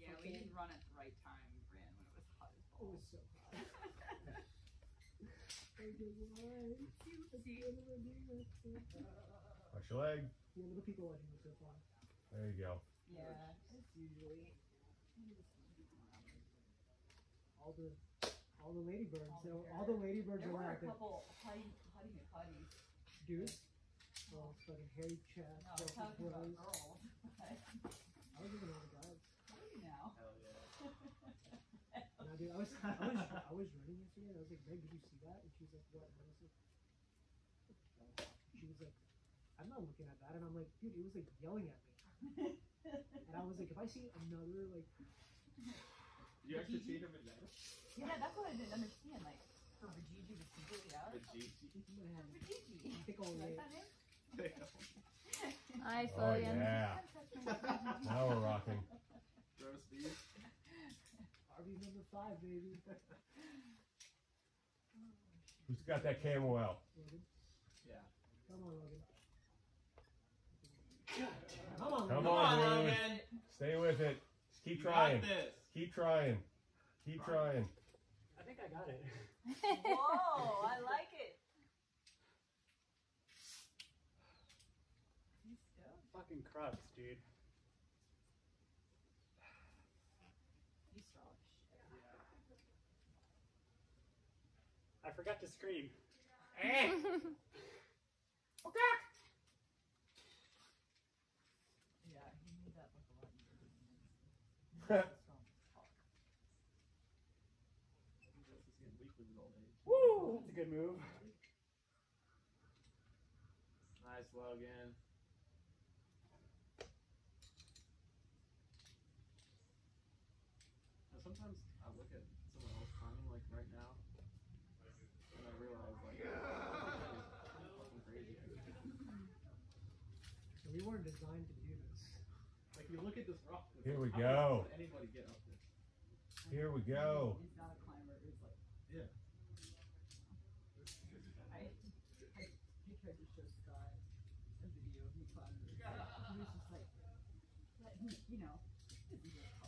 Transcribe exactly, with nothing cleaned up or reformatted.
Yeah, we didn't run at the right time. We ran when it was hot as balls. It was so hot. Watch your leg. Yeah, little people watching me so far. There you go. Yeah, it's usually. All the, all the ladybirds. All So the all the ladybirds there are were out a there. couple Huddy Huddy McHuddies. Dudes. Oh, fucking hairy chest. No, I was talking about girls. I was looking at all the guys. Now. Hell yeah. No, dude, I was, I was, I was running yesterday, and I was like, Meg, did you see that? And she was like, what? And I was like, she was like, I'm not looking at that. And I'm like, dude, it was like yelling at me. And I was like, if I see another, like, Did you actually see him in there? Yeah, that's what I didn't understand. Like, for Vajiji to single it out. Vajiji. Vajiji. I think I'll wait. Nice, Oh Logan. yeah. Now we're rocking. Throw speed. R V number five, baby. Who's got that camo out? Logan. Yeah. Come on, Logan. Come on, Come Logan. on, dude. Logan. Stay with it. Just keep You trying. got this. Keep trying. Keep trying. I think I got it. Whoa, I like it. He's stoked. Fucking crux, dude. He's strong as shit. I forgot to scream. Yeah, he made that look a lot easier. He's getting weak with his old age. Woo! That's a good move. Nice, Logan. Now, sometimes I look at someone else climbing, like right now, and I realize, like, it's fucking crazy. So we weren't designed to do this. Like, you look at this rock. and it's Here we like, how go. does anybody get up this? Here we go. He's not a climber. It's like, Yeah. I, I, he tried to show Scott a video of me climbing. He was just like, but he, you know, he doesn't get